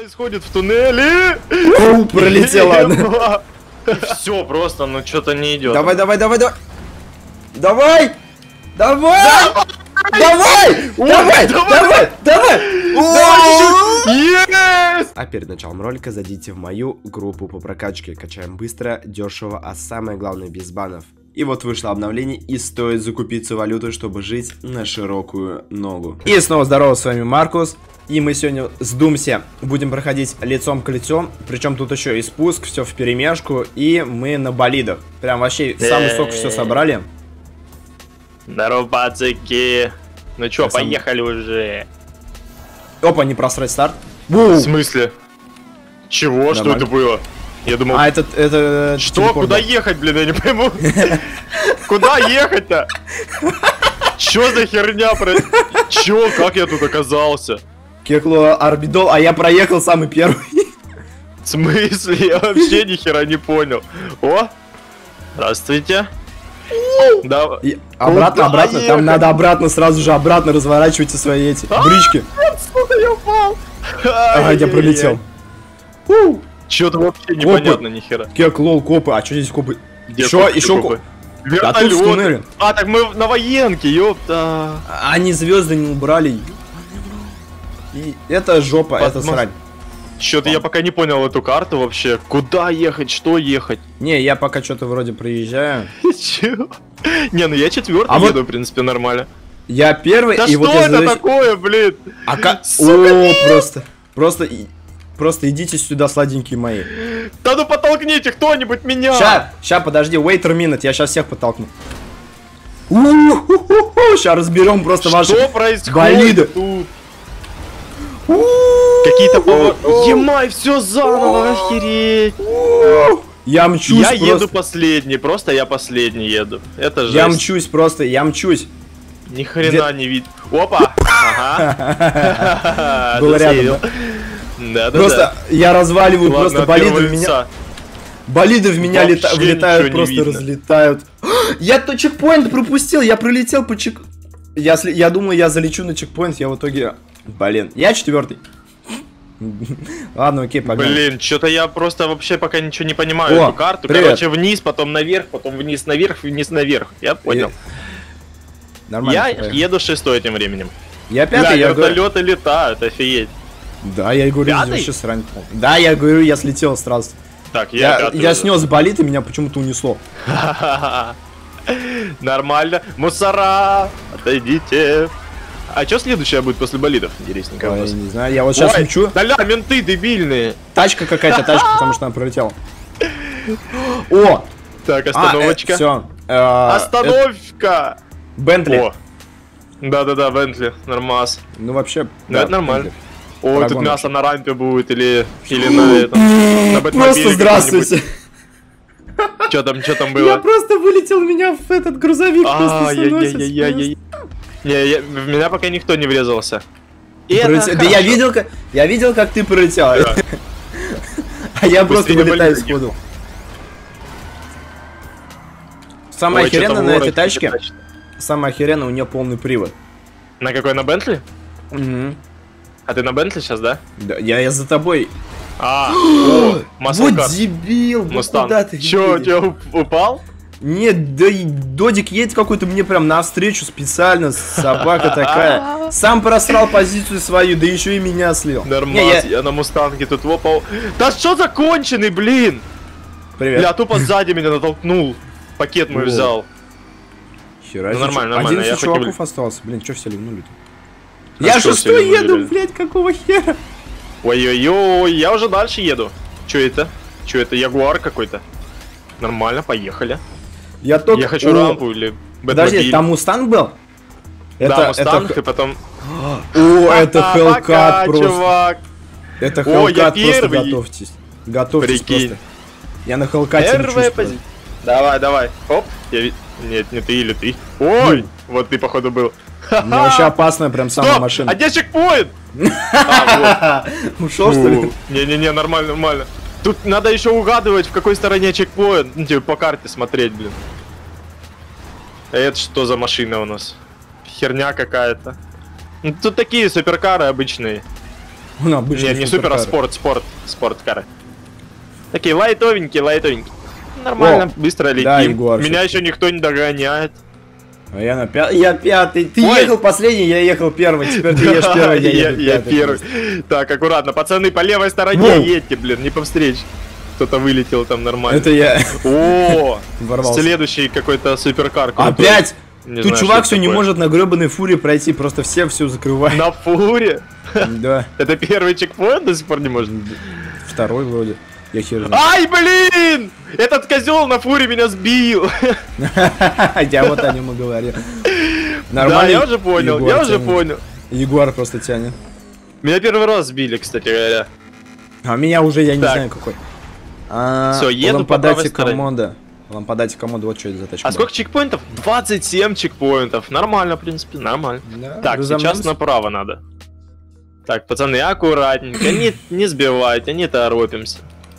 происходит в туннеле? Пролетела она. Все просто, ну что-то не идет. Давай, давай, давай, давай. Давай! Давай! Давай! Давай! Давай! Давай! А перед началом ролика зайдите в мою группу по прокачке. Качаем быстро, дешево, а самое главное без банов. И вот вышло обновление, и стоит закупиться валютой, чтобы жить на широкую ногу. И снова здорово, с вами Маркус. И мы сегодня с Думси будем проходить лицом к лицу. Причем тут еще и спуск, все в перемешку. И мы на болидах. Прям вообще самый сок все собрали. Здорово, пацаки. Ну чё, поехали уже. Опа, не просрать старт. В смысле? Чего? Что это было? Я думал... А, это что? Куда ехать, блин, я не пойму. Куда ехать-то? Чё за херня? Чё? Как я тут оказался? Кекло Арбидол, а я проехал самый первый. В смысле? Я вообще ни хера не понял. О! Здравствуйте. Да. Обратно, обратно. Там надо обратно, сразу же обратно разворачивайте свои эти брички. Сука, я упал. Ага, я пролетел. Чё-то вообще непонятно ни хера. Кеклол, копы. А что здесь копы? Еще копы. Вертолет. А, так мы на военке, ёпта. Они звезды не убрали. И это жопа, это срань. Чё-то я пока не понял эту карту вообще. Куда ехать, что ехать? Не, я пока что-то вроде проезжаю. Чё? Не, ну я четвертый еду, в принципе, нормально. Я первый, да и вот что это такое, блин? А как? О, просто идите сюда, сладенькие мои. Да ну подтолкните кто-нибудь меня! Ща, подожди, wait a minute, я сейчас всех подтолкну. Сейчас разберем просто ваши болиды. Тут? Какие-то повороты. Емай, все заново, охереть. Я мчусь. Я еду последний, просто я последний еду. Это же. Я мчусь просто, я мчусь. Ни хрена не видно. Опа! Ага. Было рядом. Да. Просто я разваливаю, просто болиды в меня. Болиды в меня влетают, просто разлетают. Я то чекпоинт пропустил, я пролетел по чек. Я думаю, я залечу на чекпоинт, я в итоге. Блин, я четвертый. Ладно, окей, погнали. Блин, что-то я просто вообще пока ничего не понимаю эту карту. Привет. Короче, вниз, потом наверх, потом вниз, наверх, вниз, наверх. Я понял. Нормально. Я еду шестой тем временем. Я пятый, я говорю. Вертолеты летают, офигеть. Да, я говорю, вообще срань. Да, я говорю, я слетел сразу. Так, я снес болид, и меня почему-то унесло. Нормально. Мусора, отойдите. А что следующее будет после болидов? Интересненько. Я не знаю, я вот сейчас мчу. Да-ля, менты дебильные. Тачка какая-то, тачка, потому что она пролетела. О! Так, остановочка. Все. Остановка! Бентли. Да-да-да, Бентли, нормас. Ну вообще. Да, это нормально. Ой, тут мясо на рампе будет или на этом. На Бэтмобиле. Просто здравствуйте. Что там было? Я просто вылетел, меня в этот грузовик просто сносит. Не, в меня пока никто не врезался. Да я видел, как ты пролетел. А я просто вылетаю сходу. Самое охеренное на этой тачке. Самое охеренное, у нее полный привод. На какой, на Бентли? Угу. А ты на Бентли сейчас, да? Да, я за тобой. Вот дебил, куда ты? Чё, упал? Нет, да и Додик едет какой-то мне прям навстречу специально, собака такая. Сам просрал позицию свою, да еще и меня слил. Нормально, я на мустанге тут лопал. Да что за конченый, блин? Привет. Бля, тупо сзади меня натолкнул. Пакет мой взял. Хера, нормально. 11 чуваков осталось. Блин, что все ливнули-то? Я шестой еду, блядь, какого хера? Ой-ой-ой, я уже дальше еду. Че это? Ягуар какой-то? Нормально, поехали. Я хочу рампу или Бэтмобиль. Подожди, там Мустанг был? Да, Мустанг, и потом... О, это Хелкат просто. Чувак. Это Хелкат, просто готовьтесь. Готовьтесь просто. Я на Хелкате мчусь. Давай. Оп. Нет, не ты или ты. Ой, вот ты, походу, был. У меня вообще опасная прям сама машина. А где чекпоинт? Ушел, что ли? Не-не-не, нормально. Тут надо еще угадывать, в какой стороне чекпоинт. Ну, типа по карте смотреть, блин. Это что за машина у нас? Херня какая-то. Ну, тут такие суперкары обычные. Ну, обычный Не супер, а суперкар. спорткары. Такие лайтовенькие. Нормально, быстро летим. да, Егор, Меня еще никто не догоняет. А я на я пятый. Ты Ой. ехал последний, я ехал первый. Теперь ты едешь первый, Я первый. Так, аккуратно, пацаны, по левой стороне Воу. едьте, блин, не по встрече. Кто-то вылетел там нормально. Это я О, ворвался. следующий какой-то суперкар. крутой. Опять? Не Тут знаю, чувак что все это не такое. может на гребаной фуре пройти, просто все закрывают. На фуре? Да, Это первый чекпоинт до сих пор не может. второй вроде. Я хер знаю. Ай, блин! Этот козел на фуре меня сбил. Я вот о нем и говорил. Да, Нормально. я уже понял, Егор я уже тянет. понял. Егор просто тянет. Меня первый раз сбили, кстати говоря. А меня уже я не Так. знаю какой. Всё, еду по правой Лампадати стороне. команда. Лампадати команда, вот что это за тачка. А сколько чекпоинтов? 27 чекпоинтов. Нормально, в принципе, нормально. Да, Так, сейчас разомнемся. направо надо. Так, пацаны, аккуратненько, не сбивайте, не торопимся.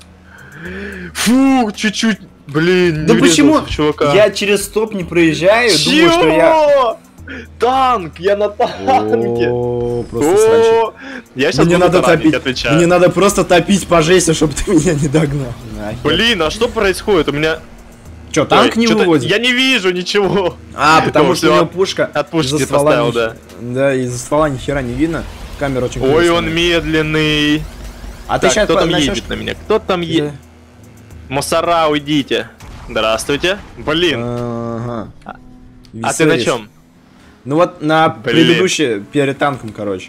Фу, чуть-чуть, блин, Да не почему? врезался в чувака. Я через стоп не проезжаю, Чего? думаю, что я... Танк, я на танке. О, просто срачи. О, я сейчас Мне буду надо таранить, топить. отвечаю. Мне надо просто топить по жести, чтобы ты меня не догнал. Блин, а что происходит? У меня... Че, танк Ой, не чё-то выводит? Я не вижу ничего. А, потому О, что всё. у него пушка От пушки из-за ты ствола поставил, ни- да. Да, из-за ствола ни хера не видно. Камера очень Ой, красивая. он медленный. А ты Так, сейчас кто там едет на меня? Кто там едет? Мусора, уйдите. Здравствуйте. Блин, Ага. а ты на Веселись. чем? Ну вот на Блин. предыдущей, перед танком, короче.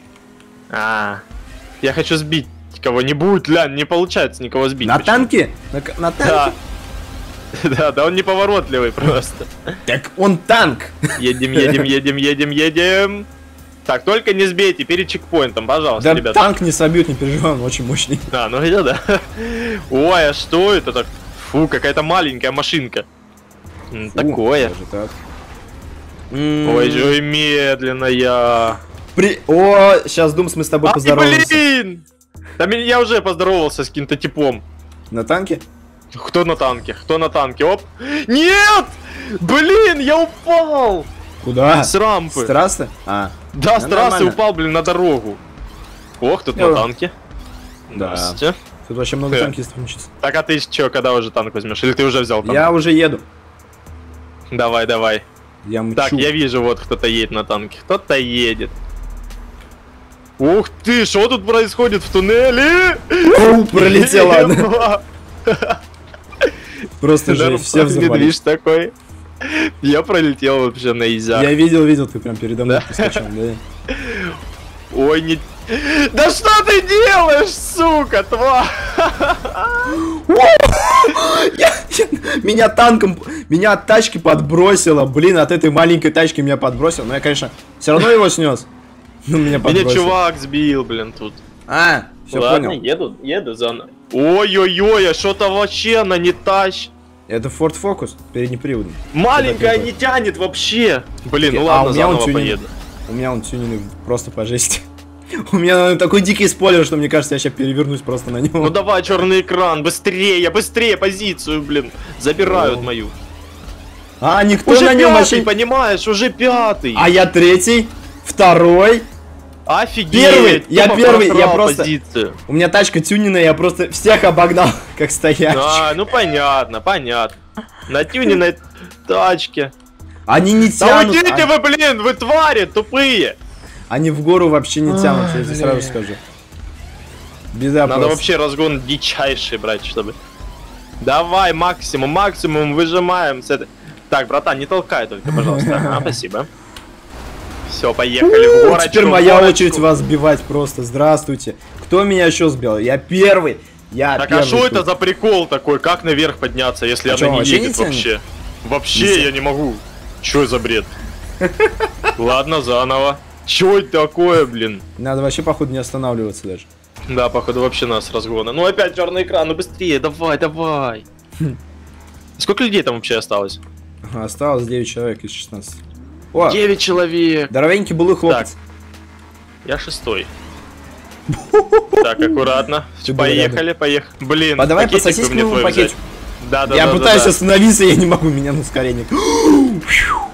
Я хочу сбить кого-нибудь, Лян, не получается никого сбить. На почему? танке? На танке? Да. Да, он неповоротливый просто. Так он танк! Едем. Так, только не сбейте перед чекпоинтом, пожалуйста, Да ребята. танк не собьют, не переживай, он очень мощный. А, ну я да. Ой, а что это так? Фу, какая-то маленькая машинка. Такое. Даже так. Ой, же медленная. О, сейчас, Думс, мы с тобой Ай, поздороваемся. блин! Да я уже поздоровался с каким-то типом. На танке? Кто на танке? Кто на танке? Оп! Нет! Блин, я упал! Куда? С рампы. С трассы? А, Да, с Ну, трассы нормально. упал, блин, на дорогу. Ох, тут Йо. на танке. Да. Здравствуйте. тут вообще много Э. танкистов учится. Так, а ты чё, когда уже танк возьмешь? Или ты уже взял там? Я уже еду. Давай. Я мчу. Так, я вижу, вот кто-то едет на танке. Кто-то едет. Ух ты, что тут происходит в туннеле? Оу, пролетела она. Ема. Просто же все Нормальный взорвались. движ такой. Я пролетел вообще на изях. Я видел, ты прям передо мной Да? проскочил, да. Ой, не... Да что ты делаешь, сука, тварь? Меня от тачки подбросило. Блин, от этой маленькой тачки меня подбросило. Но я, конечно, все равно его снес. Ну, меня Меня подбросило. чувак сбил, блин, тут. А, все Ладно, понял. еду заново. Ой-ой-ой, а что-то вообще она не тащит. Это Ford Focus, переднеприводный. Маленькая Это не тянет вообще. Блин, ну А, ладно, у меня он заново тюнинг. поеду. У меня он тюнинг просто по жести. У меня такой дикий спойлер, что мне кажется, я сейчас перевернусь просто на него. Ну давай, черный экран, быстрее позицию, блин. Забирают О. мою. А, никто Уже на нем пятый, вообще... понимаешь, уже пятый. А я третий, второй. Офигеть. Первый, я тупо первый, я просрал просто- позицию. У меня тачка тюненная, я просто всех обогнал, как стоящих. А, ну понятно. На тюненной тачке. Они не Да тянут. уйдите вы, блин, вы твари тупые. Они в гору вообще не тянут, я тебе сразу скажу. Беда Надо просто. вообще разгон дичайший брать, чтобы... Давай, максимум выжимаем с этой... Так, братан, не толкай только, пожалуйста. Ага, спасибо. Все, поехали в горочку. Теперь в моя горочку. очередь вас сбивать просто. Здравствуйте. Кто меня еще сбил? Я первый. Я Так, первый. а что это тут. за прикол такой? Как наверх подняться, если А она чё, не вообще едет не тянет? вообще? Не Вообще тянет. я не могу. Чё за бред? Ладно, заново. Чё это такое, блин? Надо вообще, походу, не останавливаться даже. Да, походу вообще нас разгона. Ну опять черный экран, ну быстрее, давай. Сколько людей там вообще осталось? Ага, осталось 9 человек из 16. О, 9 человек. здоровенький был и хлопец. Я 6-й. Так, аккуратно. Ты был Поехали. Блин, А давай по пакетик бы сосиске мне моему твой пакетику. взять. Да. Я пытаюсь остановиться, я не могу, меня на ускорение.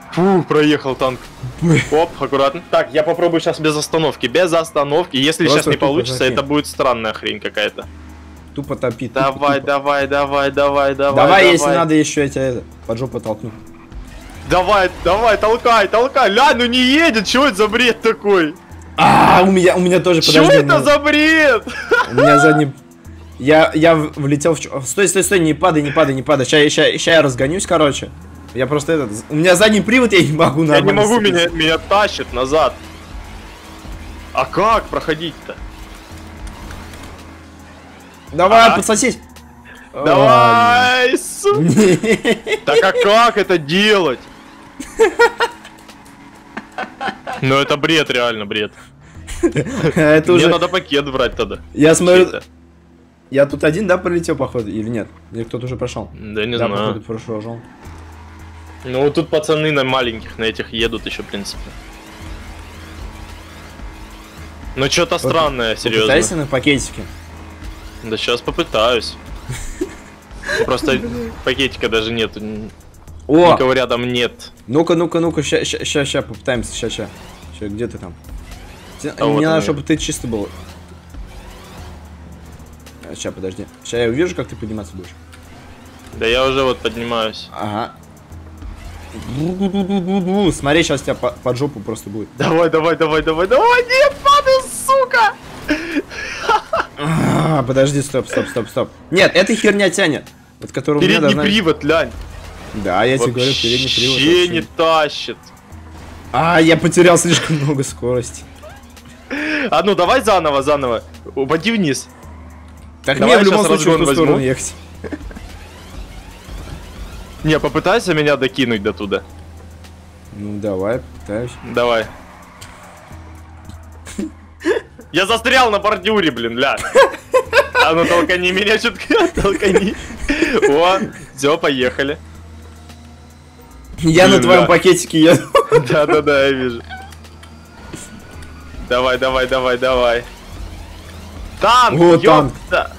Фу, проехал танк. Оп, аккуратно. Так, я попробую сейчас без остановки. Без остановки. Если Просто сейчас не тупо получится, закинь. это будет странная хрень какая-то. Тупо топит. Давай, давай, давай, давай, давай. Давай, если надо, еще я тебя это, под жопу толкну. Давай, давай, толкай, толкай. Ля, ну не едет, чего это за бред такой? А, у меня тоже, Что подожди. это за бред? У меня задний... Я влетел в... Стой, стой, стой, не падай, не падай, не падай. Сейчас я разгонюсь, короче. Я просто этот... У меня задний привод, я не могу Я не нормально могу, сцепиться. меня тащит назад. А как проходить-то? Давай, Ага. подсосись. Давай, сука. Так а как это делать? Ну это бред, реально бред. Это Мне уже... надо пакет брать тогда. Я смотрю... Чей-то. Я тут один, да, пролетел, походу, или нет? Или кто-то уже прошел? Да не Да, знаю. походу, прошел. Ну тут пацаны на маленьких, на этих едут еще, в принципе. Ну что-то странное, серьезно. Попытайся на пакетике. Да сейчас попытаюсь. Просто пакетика даже нету. О! Никого рядом нет. Ну-ка, ну-ка, ну-ка, ща, попытаемся, ща. Где ты там? А вот Мне надо, он. чтобы ты чисто был. Ща, подожди. Ща я увижу, как ты подниматься будешь. Да я уже вот поднимаюсь. Ага. Смотри, сейчас тебя под жопу просто будет. Давай, давай, давай, давай, давай, нет, падай, сука! Подожди, стоп. Нет, эта херня тянет. Вот которую у меня Передний должна... привод, лянь. Да, я тебе говорю, передний привод. Вообще вообще. не тащит. Я потерял слишком много скорости. А ну давай заново. Упади вниз. Так Давай мне в я любом щас случае в ту разгон сторону возьму. ехать. Не, попытайся меня докинуть до туда. Ну давай, пытаюсь. Давай. Я застрял на бордюре, блин, ля. А ну толкани меня чутка, толкани. О, все, поехали. Я на Блин, твоем да. пакетике еду. Да, я вижу. Давай. Танк! О, танк. ёпта.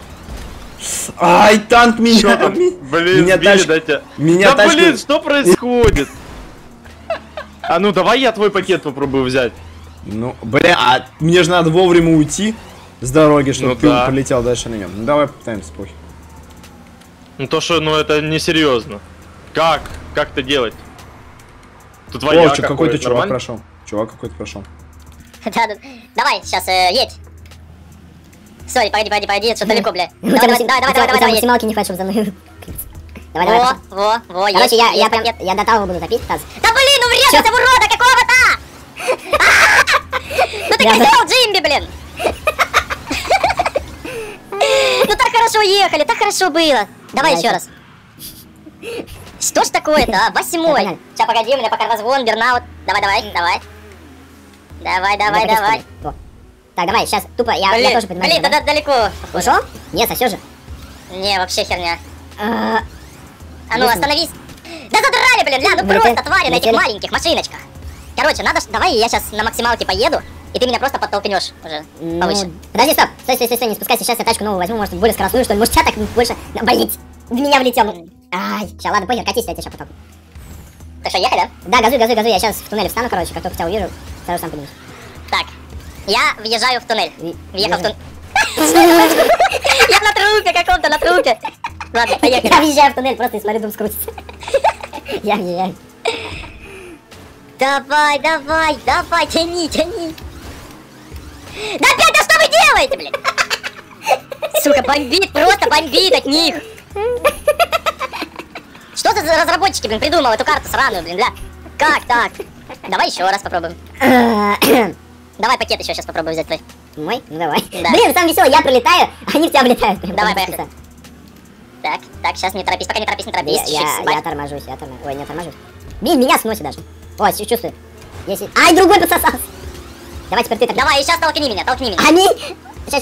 Ай, танк Чё меня. там? Блин, Меня сбили, тачка. да, тебя? Меня Да тачка- блин, что происходит? А ну давай я твой пакет попробую взять. Ну, бля, а мне же надо вовремя уйти с дороги, чтобы Ну ты да. полетел дальше на нем. Ну давай попытаемся, похер. Ну то что, ну это несерьезно. Как? Как это делать? Тут вояка Какой-то ходит, чувак нормально? прошел. Чувак какой-то прошел. Да. Давай, сейчас, едь. Сори, погоди, что далеко, бля. У тебя Давай, едь. максималки не хватит, чтобы за мной. Давай. Во, Короче, есть, я есть прям, пакет. я до того буду топить, Таз. Да блин, ну врезался в урода какого-то! Ну ты Я- козел, Джимби, блин! Ну так хорошо ехали, так хорошо было. Давай Давай еще еще. раз. Что ж такое-то, а? Восьмой. Погнали. Сейчас, погоди, у меня пока разгон, бернаут. Давай. Давай. Во. Так, давай, сейчас тупо, я тоже поднимаюсь. Блин, тогда далеко. Ушел? Нет, сосешь же. Не, вообще херня. А, А ну, Восемь. остановись. Да задрали, блин, ля, ну Влетели. просто твари на этих Влетели. маленьких машиночках. Короче, надо, давай я сейчас на максималке поеду, и ты меня просто подтолкнешь уже ну, повыше. Подожди, стоп. Стой, не спускайся. Сейчас я тачку новую возьму, может, более скоростную, что ли. Может, тебя так больше... Блин, в меня влетел. Ай, сейчас, ладно, похер, катись, я тебя сейчас потом. Так что, ехали? Да, газуй. Я сейчас в туннеле встану, короче, как только тебя увижу, сразу сам поднимусь. Так, я въезжаю в туннель. Въехал в въезжай. туннель. Я на трупе каком-то, на трупе. Ладно, Я поехали. въезжаю в туннель, просто и смотрю, дом скрутится. Я въезжаю. Давай, тяни. Да опять, да что вы делаете, блин? Сука, просто бомбит от них. Что за разработчики, блин, придумал эту карту сраную, блин, бля? Как так? Давай еще раз попробуем. Давай пакет еще сейчас попробую взять твой. Мой? Ну давай. Да. Блин, самое веселое, я пролетаю, а они в тебя влетают. Прям Давай, так поехали. чисто. Так, сейчас не торопись, пока не торопись. Я торможусь. Ой, не торможусь. Блин, меня сносит даже. Ой, чувствую. Если... Ай, другой подсосался. Давай теперь ты так. Давай, сейчас толкни меня. Они... Ща.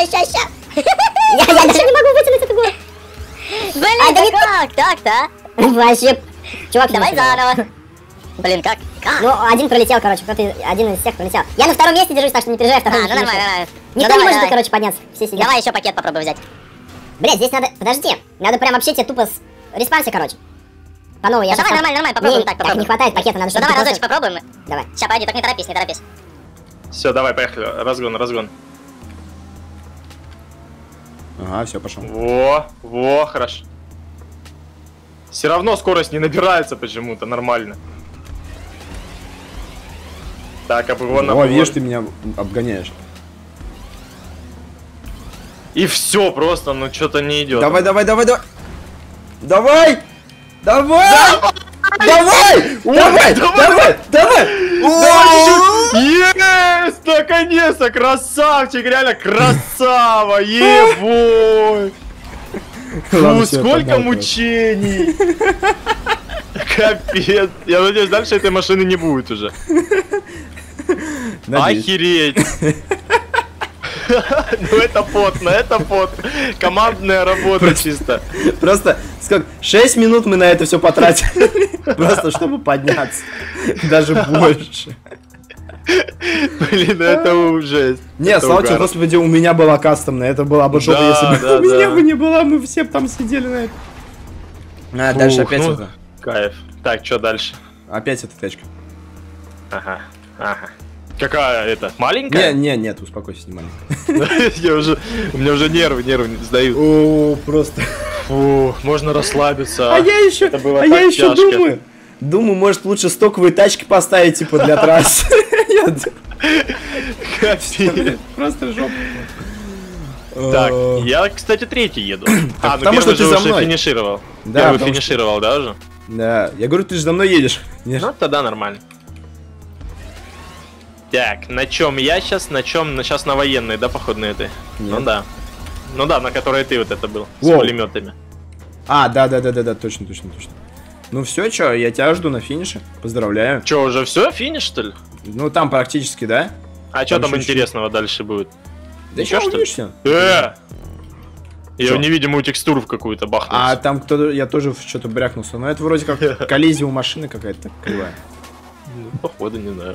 Я даже не могу вытянуть эту гору. Блин, А, да не как так-то, а? Вообще. Чувак, Давай не успевал. заново. Блин, как? Ну, один пролетел, короче, один из всех пролетел. Я на втором месте держусь, так что не переживай, второй Ну нормально. Никто не может, короче, подняться. Все сидят. Давай еще пакет попробуй взять. Блядь, здесь надо... Подожди. Надо прям вообще тебе тупо респанси, короче. По новой, я Да давай, нормально, попробуем так, Так, не попробуем. хватает пакета, надо Ну что-то... давай разочек попробуем. Давай. Сейчас, пойди, так не торопись. Все, давай, поехали. Разгон. Ага, все, пошел. Во, хорошо. Все равно скорость не набирается почему-то, нормально. Так, обгон. О, видишь, ты меня обгоняешь. И все, просто, ну что-то не идет. Давай! Есть! Наконец-то! Красавчик! Реально красава! Ебой! Фу, сколько мучений! Капец! Я надеюсь, дальше этой машины не будет уже. Охереть! Ну это пот. Командная работа чисто. Просто сколько? 6 минут мы на это все потратили. Просто чтобы подняться. Даже больше. Блин, это ужас. Не, слава тебе, господи, у меня была кастомная. Это была бы жопа, если бы у меня бы не была. Мы все там сидели на это. А, дальше опять это. Кайф. Так, что дальше? Опять эта тачка. Ага. Какая это? Маленькая? Нет, успокойся, не маленькая. У меня уже нервы сдают. О, просто. Фу, можно расслабиться. А я еще тяжко. думаю, может лучше стоковые тачки поставить, типа, для трассы. Капец. Просто жопа. Так, я, кстати, третий еду. А, ну потому что первый ты же за уже мной. финишировал. Да, Первый потому что- финишировал, да, уже? Да, я говорю, ты же за мной едешь. Ну, тогда нормально. Так, на чем я сейчас? Сейчас на военной, да, походу, на этой? Нет. Ну да, на которой ты вот это был, с Воу. пулеметами. А, да, точно. Ну все, чё, я тебя жду на финише. Поздравляю. Че, уже все, финиш, что ли? Ну там практически, да? А что там чуть-чуть. интересного дальше будет? Да Ничего, еще что ли? увидишься. Я Чё? в невидимую текстуру в какую-то бахнулся. А там кто-то, я тоже что-то брякнулся. Но это вроде как коллизия у машины какая-то кривая. Ну, походу, не знаю.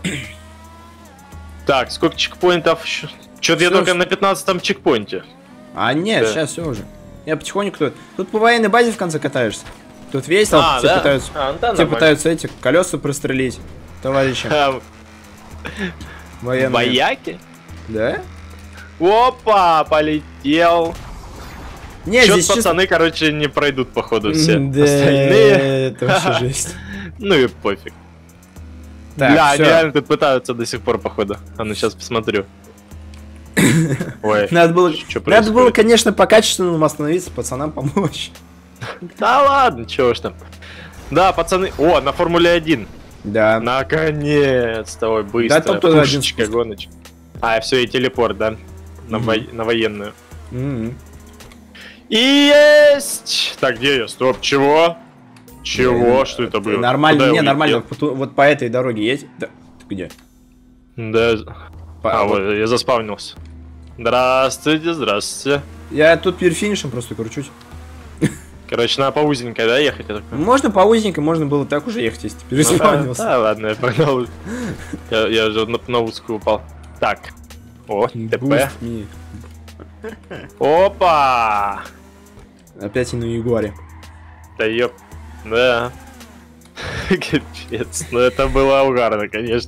Так, сколько чекпоинтов? Что-то я Всё, только на 15-м чекпоинте. А нет, Да. сейчас все уже. Я потихоньку тут по военной базе в конце катаешься. Тут весело, А, все да? пытаются. А, ну да, Все нормально. пытаются эти колеса прострелить. Товарищи. Военные. Бояки? Да? Опа, полетел. Не, Чё-то здесь чисто... пацаны, короче, не пройдут, походу, все. Да, Остальные... это вообще жесть. Ну и пофиг. Так, Бля, они всё. реально тут пытаются до сих пор, походу. А ну сейчас посмотрю. Ой, Надо было, чё надо было, происходит? конечно, по-качественному остановиться, пацанам помочь. Да ладно, чего ж там. Да, пацаны... О, на Формуле 1. Да. Наконец-то, ой, быстро. Да, там тоже один Пушечка, спуск. гоночка. А, все, и телепорт, да? На военную. Мгм. И есть! Так, где я? Стоп, чего? Чего? Что это было? Нормально, Куда я не, улетел? нормально. Вот по этой дороге едь. Да. Ты где? Да. По- Вот, я заспавнился. Здравствуйте. Я тут перед финишем просто кручусь. Короче, надо по узенькой, да, ехать? Я так понимаю? Можно по узенькой, можно было так уже ехать, если ты Ну да, переспавнился. да, ладно, я погнал. Я уже на узкую упал. Так. О, ТП. Boost me. Опа! Опять и на Ягуаре. Да ёп. Да. Капец. Ну это было угарно, конечно.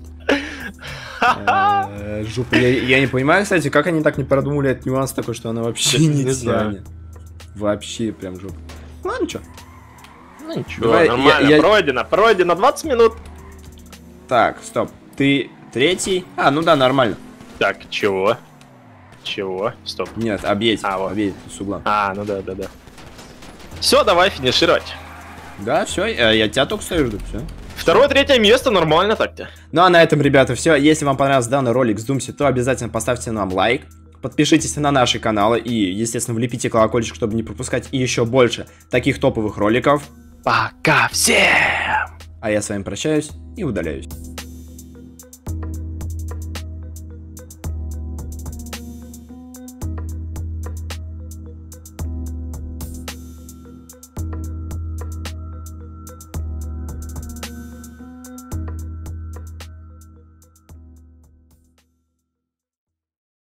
Жопа. Я не понимаю, кстати, как они так не продумали этот нюанс такой, что она вообще Не не знаю. тянет. Вообще прям жопа. Ладно, чё. Ну ничего, Давай, нормально. Пройдено 20 минут. Так, стоп. Ты третий? А, ну да, нормально. Так, чего? Чего? Стоп. Нет, объедь. А, вот. Объедь с угла. А, ну да. Все, давай финишировать. Да, все, я тебя только стою жду, все. Второе, третье место, нормально так-то. Ну а на этом, ребята, все. Если вам понравился данный ролик с Думси, то обязательно поставьте нам лайк. Подпишитесь на наши каналы и, естественно, влепите колокольчик, чтобы не пропускать еще больше таких топовых роликов. Пока всем! А я с вами прощаюсь и удаляюсь.